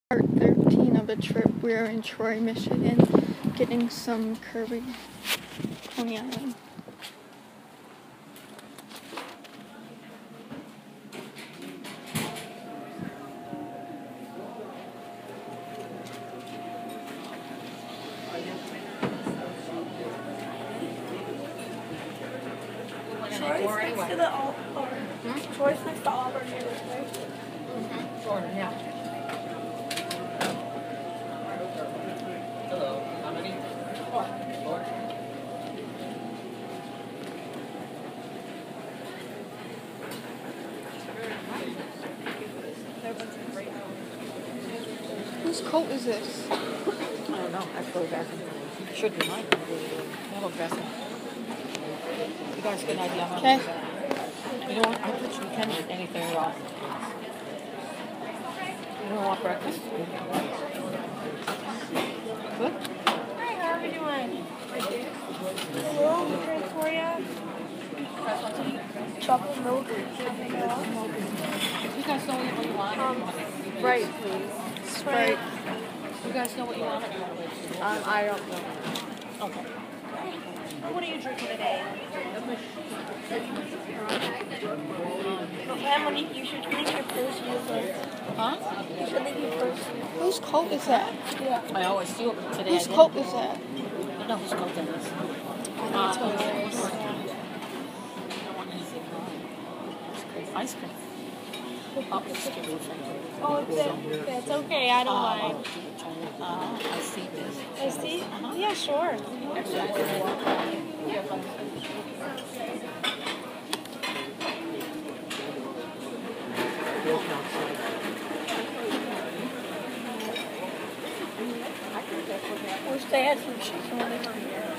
Part 13 of a trip. We're in Troy, Michigan, getting some Kerbys, Coney Island. Troy's next to the Auburn. Troy's next to Auburn here this way. Jordan, yeah. Hello, how many? Four. Whose coat is this? I don't know. I have to go to the bathroom. Should be mine. I'll go to the bathroom. You guys get an idea how Okay. You know what? I bet you can eat anything at all. You don't want breakfast? Good? Hi, how are we doing? Hello, Victoria. Chocolate milk. You guys know what you want? Sprite, please. Sprite. You guys know what you want? I don't know. Okay. What are you drinking today? Emily, you should leave your purse with us. Huh? You should leave your purse. Whose coat is that? Yeah. I always do it today. Whose coat is that? You know whose coat that is? That's hilarious. Ice cream. Oh, it's stupid. Oh, that's okay. I don't mind. I see this. I see? Yeah, sure. Wish they had some chicken on it.